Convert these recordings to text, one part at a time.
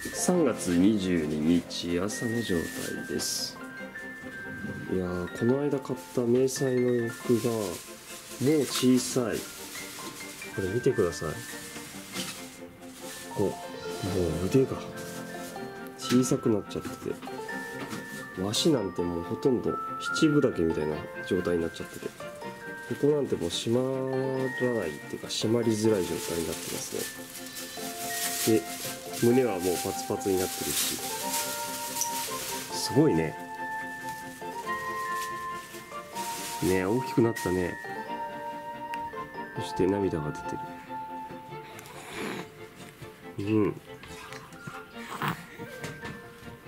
3月22日朝の状態です。いやー、この間買った迷彩の洋服がもう小さい。これ見てください。もう腕が小さくなっちゃってて、足なんてもうほとんど七分丈みたいな状態になっちゃってて、ここなんてもう締まらないっていうか締まりづらい状態になってますね。で、胸はもうパツパツになってるし、すごいね。ね、大きくなったね。そして涙が出てる。うん。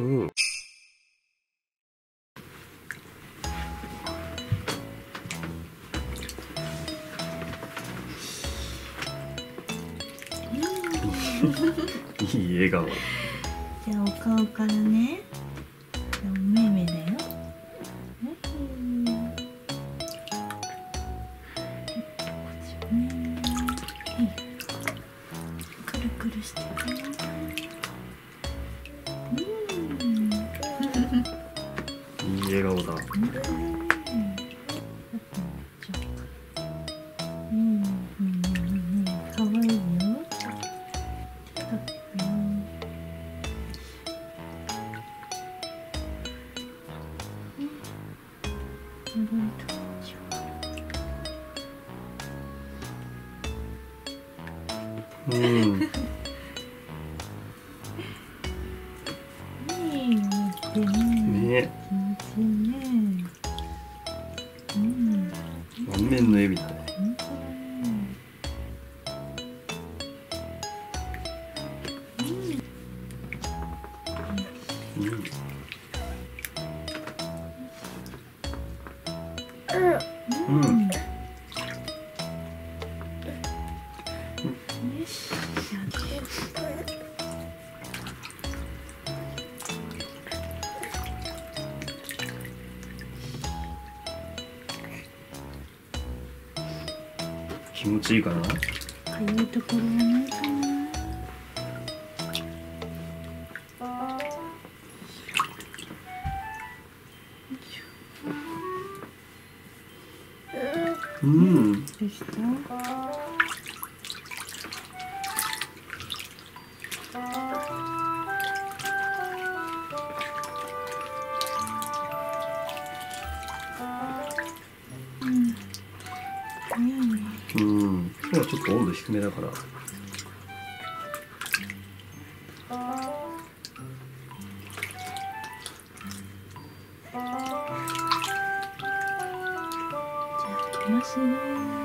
いい笑顔。 じゃあお顔からね。お目目だよ。くるくるしてる。 いい笑顔だ。 かわいいよ。 うん。ね。満面の絵みたい。うん。気持ちいいかな。 かゆいところはないかな。 うん。 どうした？ うん。今日はちょっと温度低めだから。 いますね。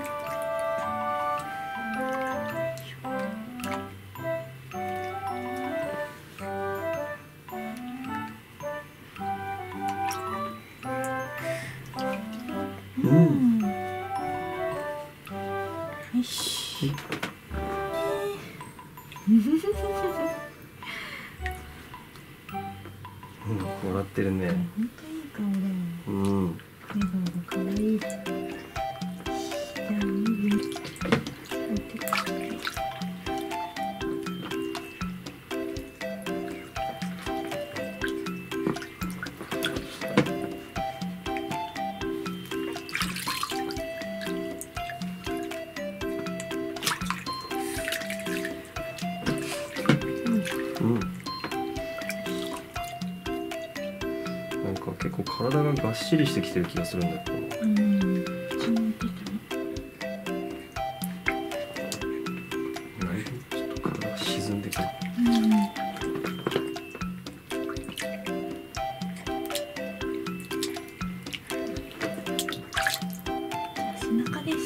うん。 よし。 笑ってるね。 本当にいい顔だよ。 うん。 笑顔が可愛い。じゃあ指置いて。 うん。なんか結構体ががっしりしてきてる気がするんだけど。ちょっと体が沈んでくる。 背中です。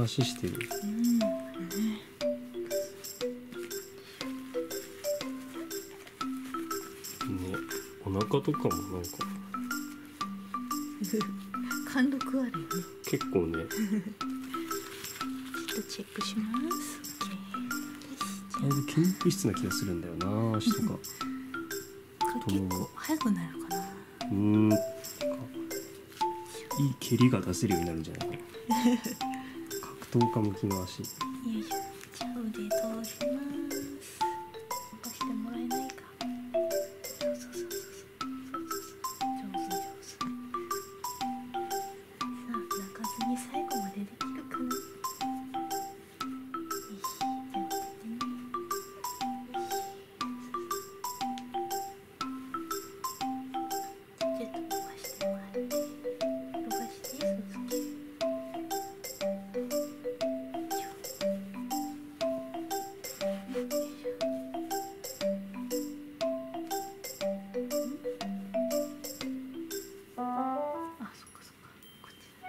足してる。ね、お腹とかもなんか貫禄あるよね。 結構ね。 ちょっとチェックします。 だいぶ筋肉質な気がするんだよな、足とか。 結構速くなるかな。 いい蹴りが出せるようになるんじゃないかな。格闘家向きの足。 よいしょ。じゃあ腕通します。動かしてもらえないか。そうそうそうそう。上手上手。さあ泣かずに最後までできるかな。よし、じゃあ待ってね。ちょっと動かしてもらって。動かして、そうそう。あ、そっかそっか。こっちだ。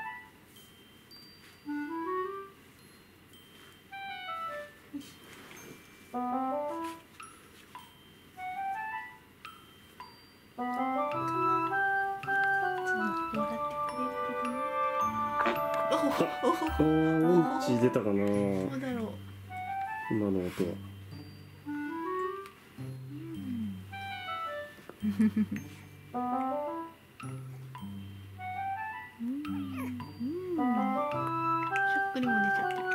笑ってくれるけどね。 うんち出たかな、 どうだろう。 今の音は。 しゃっくりも出ちゃってる。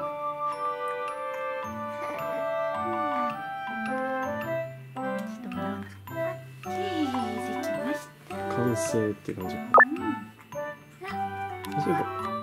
ちょっと笑わなかった。できました。 完成って感じか。そういえば